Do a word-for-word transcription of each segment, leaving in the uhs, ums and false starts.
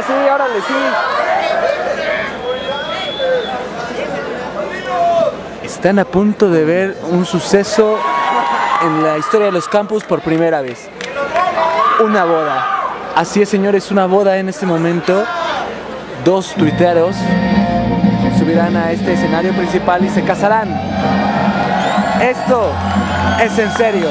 sí, órale, sí. Están a punto de ver un suceso en la historia de los campus por primera vez. Una boda. Así es, señores, una boda en este momento. Dos tuiteros subirán a este escenario principal y se casarán. Esto es en serio.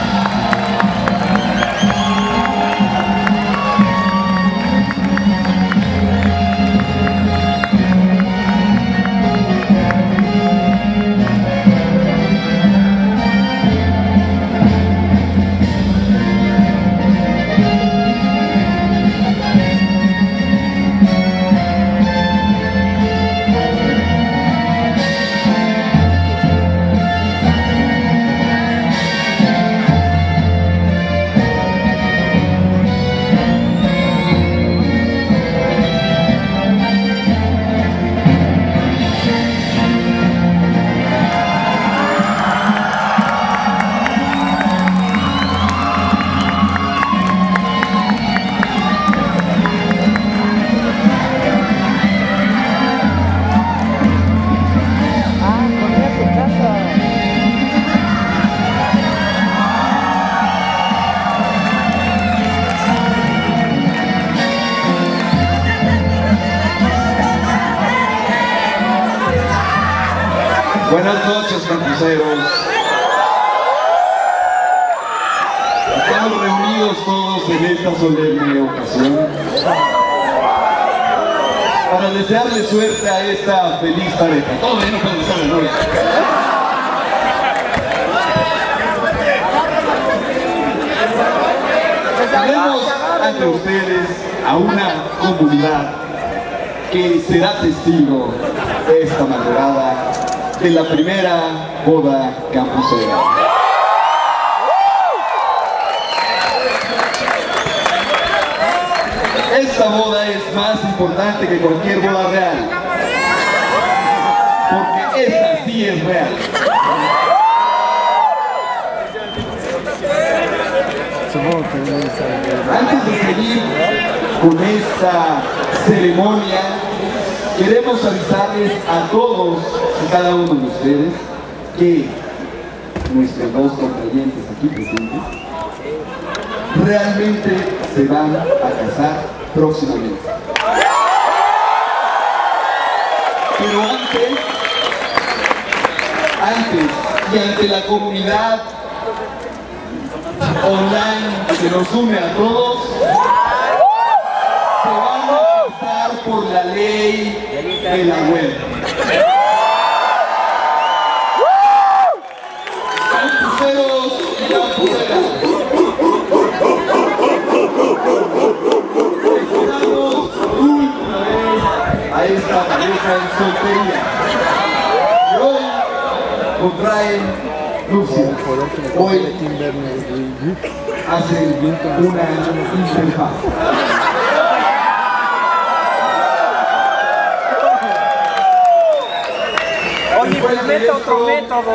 Buenas noches, campuseros. Estamos reunidos todos en esta solemne ocasión para desearle suerte a esta feliz pareja. Todos no pueden estar en novia. Tenemos ante ustedes a una comunidad que será testigo de esta madrugada de la primera boda campusera. Esta boda es más importante que cualquier boda real, porque esta sí es real. Antes de seguir con esta ceremonia, queremos avisarles a todos y cada uno de ustedes que nuestros dos contrayentes aquí presentes realmente se van a casar próximamente. Pero antes, antes y ante la comunidad online que nos une a todos, se van a casar por la ley de la web. Campuseros y campuseras, esperamos última vez a esta pareja en soltería. Y hoy contraen nupcias. Hoy hacen una interfaz. Oye, implementa otro método.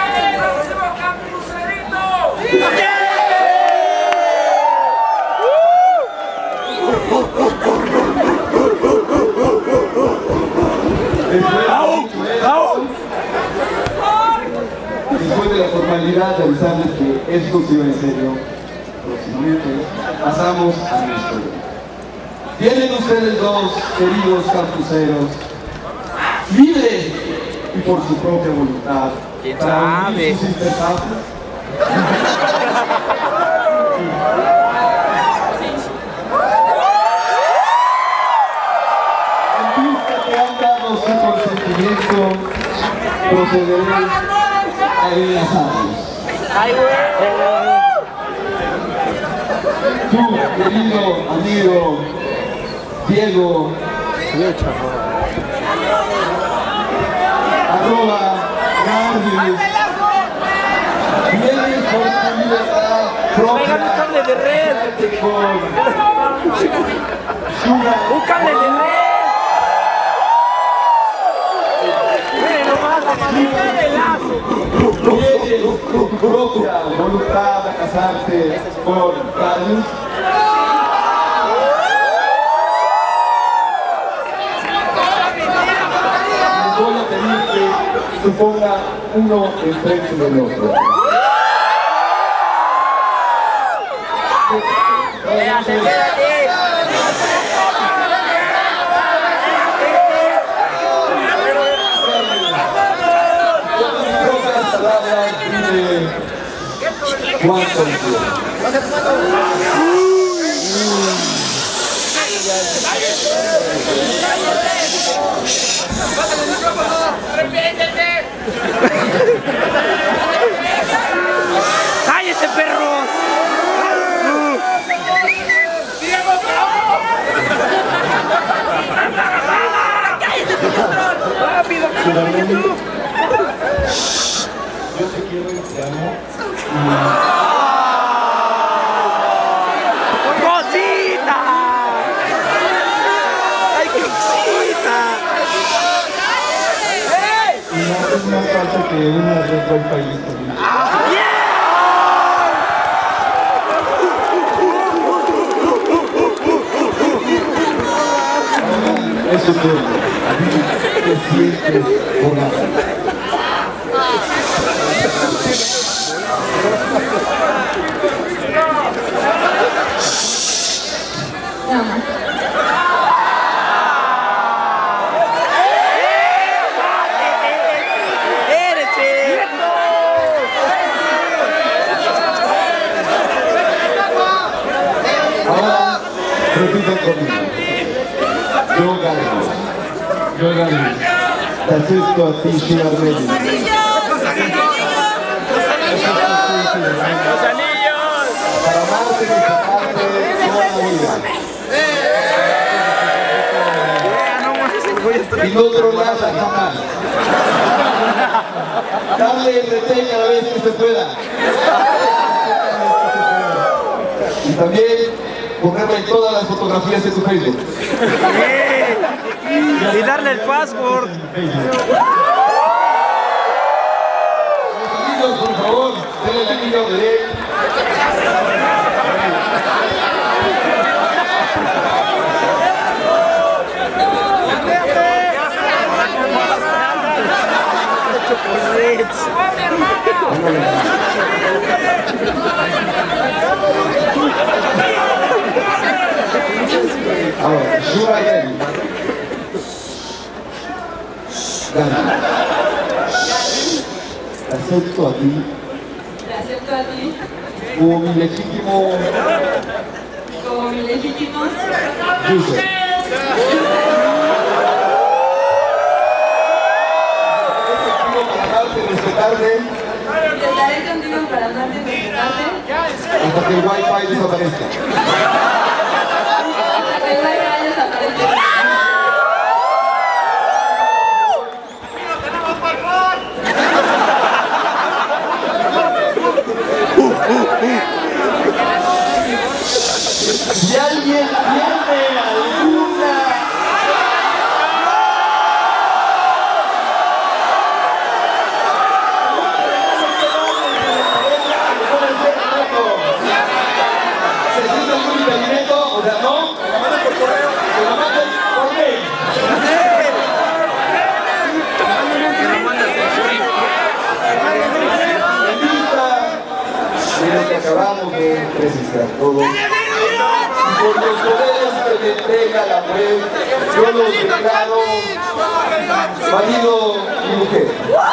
Después de la formalidad de avisarles que esto se va en serio, próximamente pasamos a nuestro día. Tienen ustedes dos, queridos campuseros, libres y por su propia voluntad, para unir sus interfaces. En vista que han dado su consentimiento, procederé a enlazarlos. Tú, querido amigo Diego, arroba Gardis, vienes por tu libertad propia. Un cable de red. Un cable de red. Miren nomás la manita de lazo. Vienes por tu propia voluntad a casarte con Carlos. se ponga uno enfrente del otro. ¿Cuánto ¡Cállese, perros! ¡Cállese, perros! ¡Rápido! Yo te quiero y te amo. ¡Cosita! ¡Ay, qué cosita! Y no es más falta que una red Wi-Fi disponible. Eso es todo. Te sientes volando. Ahora, repitan conmigo. Yo gano. Yo gano. Te acepto a ti, Sheila Reyes. ¡Los anillos! Para amarte y sacarte toda la vida. Y no trolearla jamás. Darle el retén cada vez que se pueda. Y también ponerla en todas las fotografías de tu Facebook. Y darle el password. Los niños, por favor, denle el niño de él. Ahora, Shura Yeri. Gana. Te acepto a ti. Te acepto a ti Como mi legítimo como mi legítimo user. Para amarte y respetarte y estaré contigo para amarte y respetarte hasta que el Wi-Fi desaparezca. hasta que el Wi-Fi desaparezca. Si alguien tiene alguna ¿se siente muy impedimento? O sea, ¿no? Que la manden por correo. Que la manden por mail. En vista de lo que acabamos de precisar todos, por los poderes que me entrega la web, yo los declaro marido y mujer.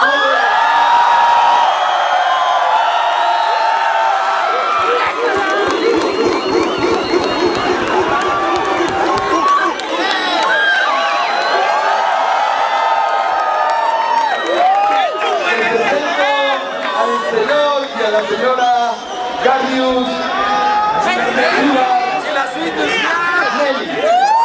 Les presento al señor y a la señora Gardius Nelly.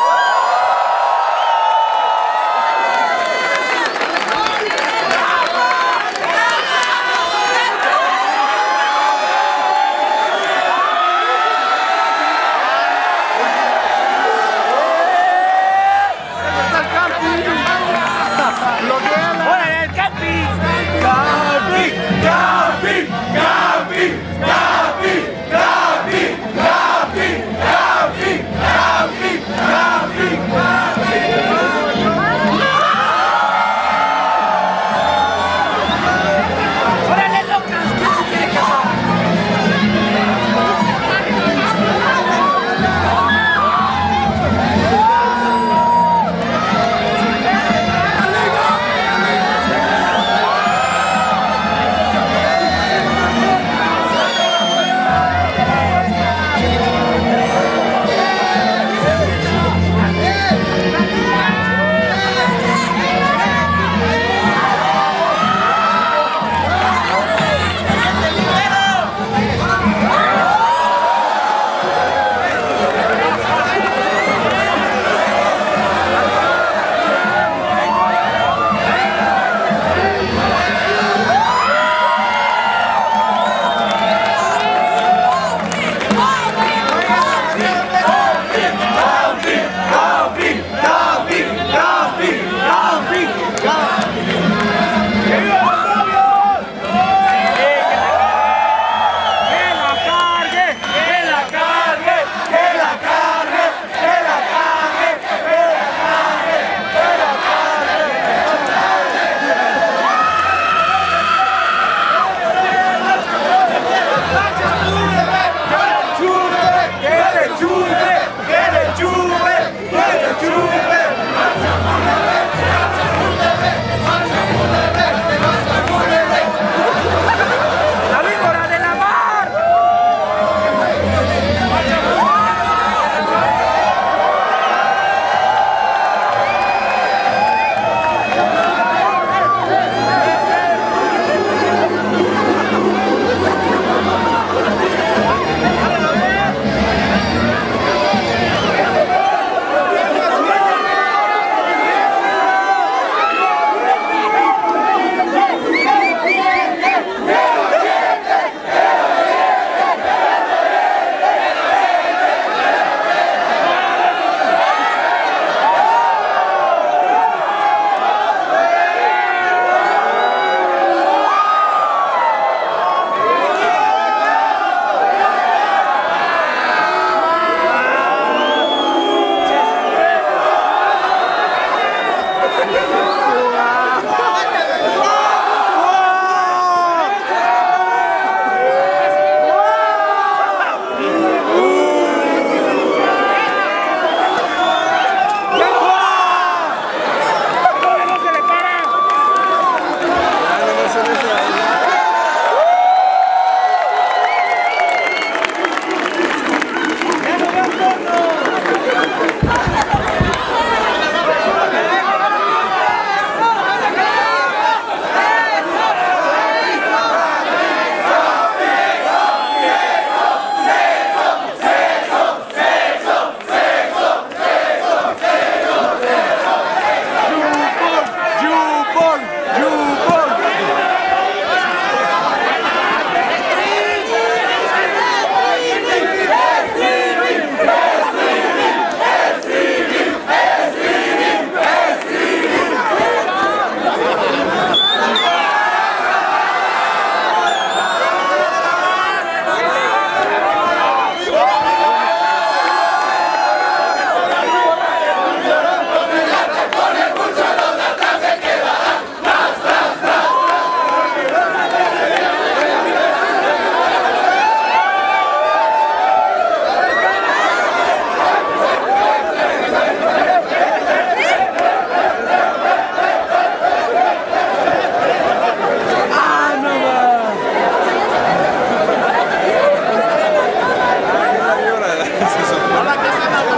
¡Órale, el camping! Camping, camping, camping, camping, camping, camping, camping, camping, camping.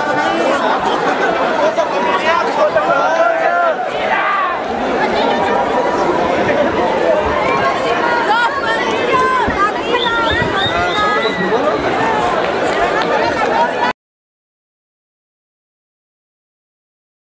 ¡Capi!